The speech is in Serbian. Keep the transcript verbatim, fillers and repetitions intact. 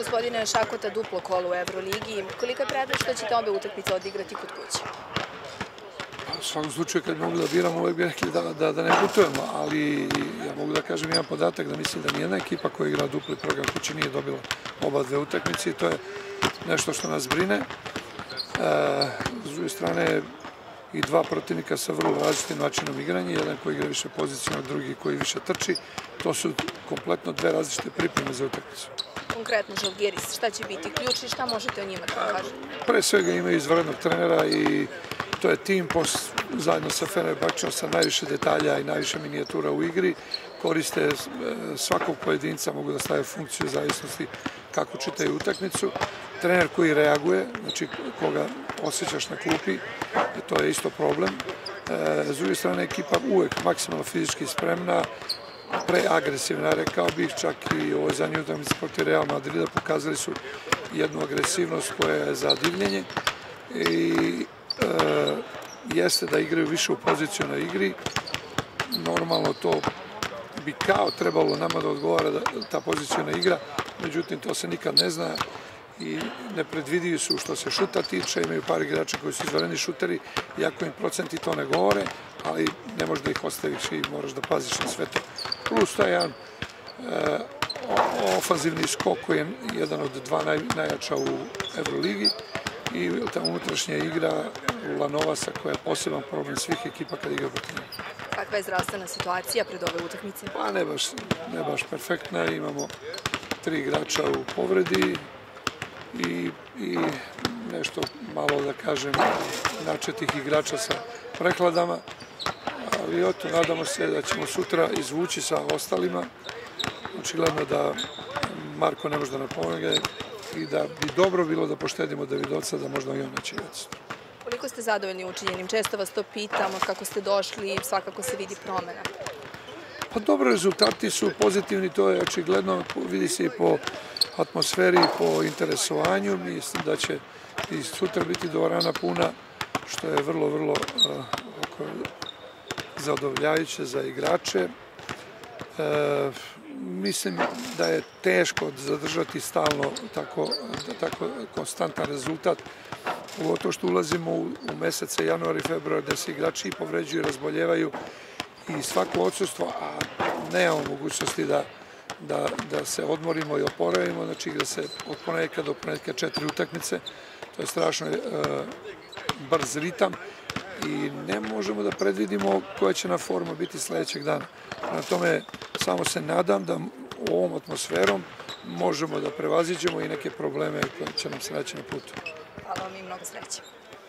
Gospodine Šakota, duplo kolo u Evroligi. Kolika je prednost što ćete obe utakmice odigrati kod kuće? U svakom slučaju, kad mogu da biramo, uvek bi rekli da ne putujemo, ali ja mogu da kažem jedan podatak da mislim da nijedna ekipa koja igra dupli program kuće nije dobila oba dve utakmice i to je nešto što nas brine. S druge strane, i dva protivnika sa vrlo različitim načinom igranja, jedan koji igra više pozicionalno, drugi koji više trči. To su kompletno dve različite pripreme za utakmicu. Konkretno Žalgiris, šta će biti ključ i šta možete o njima da kažete? Pre svega imaju izvanrednog trenera i to je tim zajedno sa Fenerbahčom sa najviše detalja i najviše minijatura u igri. Koriste svakog pojedinca, mogu da stave funkciju u zavisnosti kako čitaju utakmicu. Trener koji reaguje, znači koga osjećaš na klupi, to je isto problem. S druge strane, ekipa uvek maksimalno fizički spremna, preagresivna, rekao bih, čak i u ovoj zadnjoj utakmici protiv Real Madrida pokazali su jednu agresivnost koja je za divljenje i jeste da igraju više u pozicionoj igri. Normalno to bi kao trebalo nama da odgovara ta poziciona igra, međutim to se nikad ne zna i nepredvidivi su što se šuta tiče, imaju par igrača koji su izvanredni šuteri, iako im procenti to ne govore, ali ne možeš da ih ostaviš i moraš da paziš na sve to. Plus to je jedan ofanzivni skok koji je jedan od dva najjača u Evroligi i ta unutrašnja igra Lanovasa koja je poseban problem svih ekipa kad igra protiv njega. Kakva je zdravstvena situacija pred ove utakmice? Pa ne baš perfektna, imamo tri igrača u povredi i nešto malo, da kažem, načetih igrača sa prehladama, ali eto, nadamo se da ćemo sutra izvući sa ostalima. Očigledno da Marko ne može da nam pomogne i da bi dobro bilo da poštedimo Davidovca, da možda i on neće već. Koliko ste zadovoljni učinjenim? Često vas to pitam, od kako ste došli, svakako se vidi promena. Pa dobro, rezultati su pozitivni, to je očigledno, vidi se i po atmosferi, po interesovanju. Mislim da će i sutra biti dvorana puna, što je vrlo, vrlo zadovoljavajuće za igrače. Mislim da je teško zadržati stalno tako konstantan rezultat, pogotovo što ulazimo u mesece januar i februar gde se igrači i povređuju i razboljevaju i svako odsustvo, a nemamo mogućnosti da se odmorimo i oporavimo, znači igra se od ponedjeljka do ponedjeljka četiri utakmice, to je strašno brz ritam i ne možemo da predvidimo koja će nam forma biti sledećeg dana. Na tome samo se nadam da ovom atmosferom možemo da prevaziđemo i neke probleme koje će nam se naći na putu. Hvala vam i mnogo sreće.